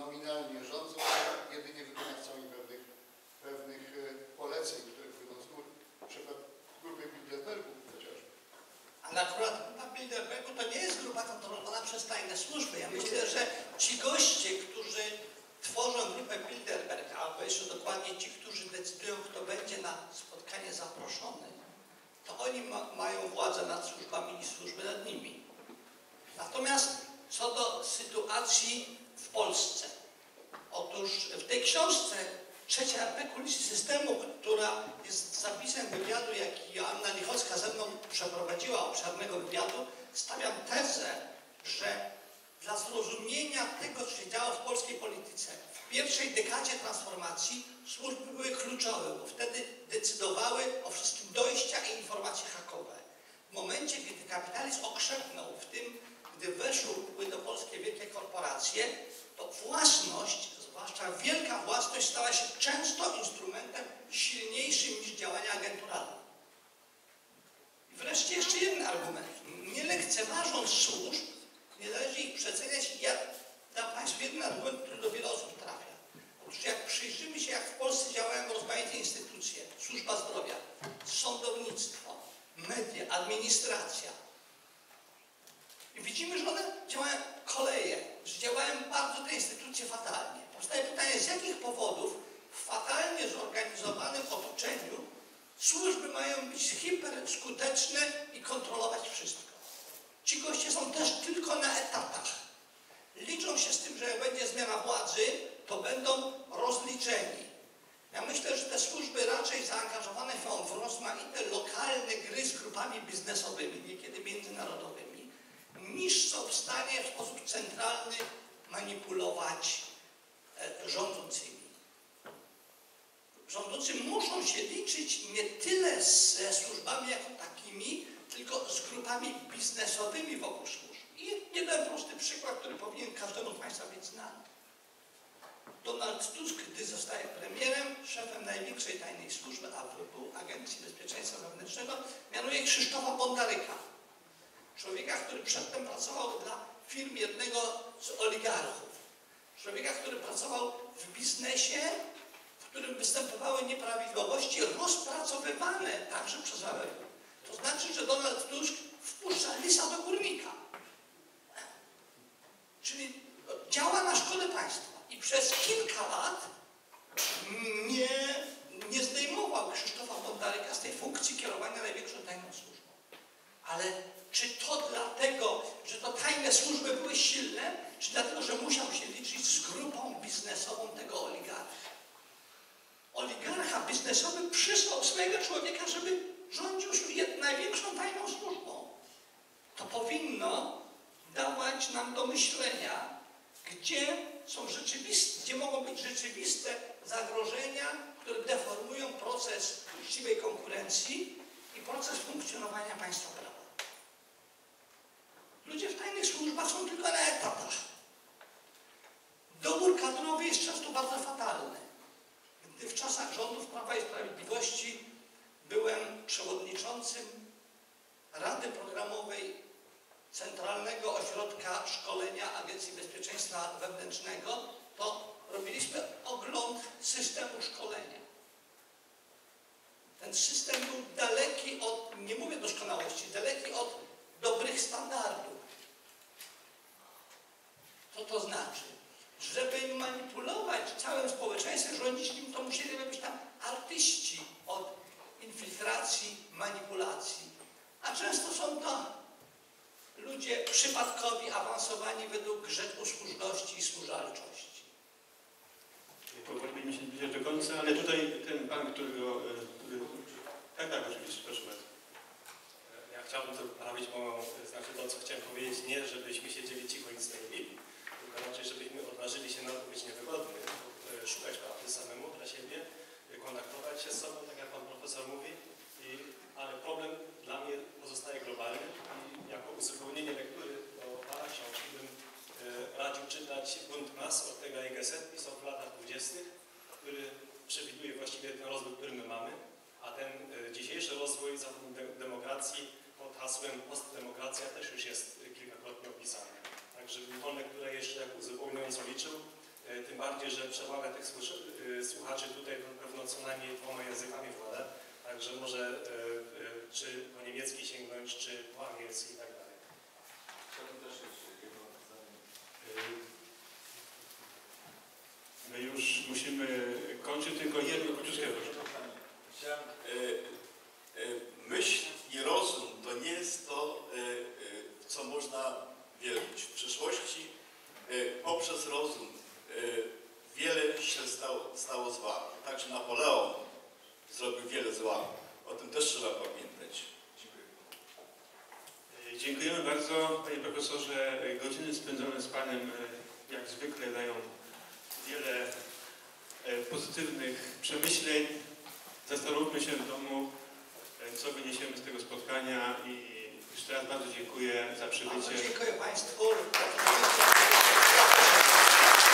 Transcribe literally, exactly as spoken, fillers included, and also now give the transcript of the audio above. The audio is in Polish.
nominalnie rządzą, a jedynie wykonawcami pewnych, pewnych poleceń, które płyną z góry. Przykład grupy Bilderbergu chociażby. Ale akurat grupa Bilderbergu to nie jest grupa kontrolowana przez tajne służby. Ja myślę, że ci goście, którzy tworzą grupę Bilderberg, albo jeszcze dokładnie ci, którzy decydują, kto będzie na spotkanie zaproszony, to oni ma, mają władzę nad służbami i służby nad nimi. Natomiast co do sytuacji w Polsce. Otóż w tej książce Trzecia R P Kulisy Systemu, która jest zapisem wywiadu, jaki Joanna Lichocka ze mną przeprowadziła, obszernego wywiadu, stawiam tezę, że dla zrozumienia tego, co się działo w polskiej polityce, w pierwszej dekadzie transformacji służby były kluczowe, bo wtedy decydowały o wszystkim dojścia i informacje hakowe. W momencie, kiedy kapitalizm okrzepnął, w tym, gdy weszły do Polski wielkie korporacje, to własność, zwłaszcza wielka własność, stała się często instrumentem silniejszym niż działania agenturalne. I wreszcie jeszcze jeden argument. Nie lekceważąc służb, nie należy ich przeceniać. Ja dam Państwu jeden argument, który do wielu osób trafia. Otóż jak przyjrzymy się, jak w Polsce działają rozmaite instytucje, służba zdrowia, sądownictwo, media, administracja, i widzimy, że one działają koleje, że działają bardzo te instytucje fatalnie. Powstaje pytanie, z jakich powodów w fatalnie zorganizowanym otoczeniu służby mają być hiperskuteczne i kontrolować wszystko. Ci goście są też tylko na etatach. Liczą się z tym, że jak będzie zmiana władzy, to będą rozliczeni. Ja myślę, że te służby raczej zaangażowane są w rozmaite lokalne gry z grupami biznesowymi, niekiedy międzynarodowymi, niż są w stanie w sposób centralny manipulować e, rządzącymi. Rządzący muszą się liczyć nie tyle ze służbami jako takimi, tylko z grupami biznesowymi wokół służb. I jeden prosty przykład, który powinien każdemu z Państwa być znany. Donald Tusk, gdy zostaje premierem, szefem największej tajnej służby A W B, Agencji Bezpieczeństwa Wewnętrznego, mianuje Krzysztofa Bondaryka. Człowieka, który przedtem pracował dla firm jednego z oligarchów. Człowieka, który pracował w biznesie, w którym występowały nieprawidłowości rozpracowywane także przez A W B. To znaczy, że Donald Tusk wpuszcza lisa do górnika. Czyli działa na szkodę państwa. I przez kilka lat nie, nie zdejmował Krzysztofa Bondaryka z tej funkcji kierowania największą tajną służbą. Ale czy to dlatego, że to tajne służby były silne, czy dlatego, że musiał się liczyć z grupą biznesową tego oligarcha? Oligarcha biznesowy przysłał swojego człowieka, żeby rządził największą tajną służbą. To powinno dawać nam do myślenia, gdzie są rzeczywiste, gdzie mogą być rzeczywiste zagrożenia, które deformują proces uczciwej konkurencji i proces funkcjonowania państwa prawa. Ludzie w tajnych służbach są tylko na etatach. Dobór kadrowy jest często bardzo fatalny. Gdy w czasach rządów Prawa i Sprawiedliwości byłem przewodniczącym Rady Programowej Centralnego Ośrodka Szkolenia Agencji Bezpieczeństwa Wewnętrznego, to robiliśmy ogląd systemu szkolenia. Ten system był daleki od, nie mówię doskonałości, daleki od dobrych standardów. Co to znaczy? Żeby manipulować całym społeczeństwem, rządzić nim, to musieliby być tam artyści od infiltracji, manipulacji. A często są to ludzie przypadkowi, awansowani według grzechu słuszności i służalczości. Powolimy się zbliżać do końca, ale tutaj ten pan, którego... Który... Tak, tak, oczywiście, proszę bardzo. Ja chciałbym to poprawić, bo znaczy to, co chciałem powiedzieć, nie żebyśmy siedzieli cicho i nic nie robili, tylko raczej, żebyśmy odważyli się na to być niewygodny, szukać prawdy samemu dla siebie, kontaktować się z sobą, tak jak pan profesor mówi, i, ale problem dla mnie pozostaje globalny i jako uzupełnienie lektury do pana książki bym e, radził czytać Bunt Mas Ortega y Gasset, pisał w latach dwudziestych, który przewiduje właściwie ten rozwój, który my mamy, a ten e, dzisiejszy rozwój zachodniej de demokracji pod hasłem postdemokracja też już jest kilkakrotnie opisany. Także bym tą lekturę jeszcze jak uzupełniającą liczył. E, Tym bardziej, że przewaga tych słucha- e, słuchaczy tutaj na pewno co najmniej dwoma językami włada. Także może e, e, czy po niemiecki sięgnąć, czy po angielski i tak dalej. Chciałbym też jeszcze jedno zdanie. My już musimy kończyć, tylko jedno króciutkie proszę. Chciałem, e, e, myśl i rozum to nie jest to, e, e, co można wierzyć. W przeszłości e, poprzez rozum e, wiele się stało, stało zła. Także Napoleon zrobił wiele zła. O tym też trzeba pamiętać. Dziękuję. Dziękujemy bardzo, panie profesorze. Godziny spędzone z panem jak zwykle dają wiele pozytywnych przemyśleń. Zastanówmy się w domu, co wyniesiemy z tego spotkania i jeszcze raz bardzo dziękuję za przybycie. Bardzo dziękuję Państwu.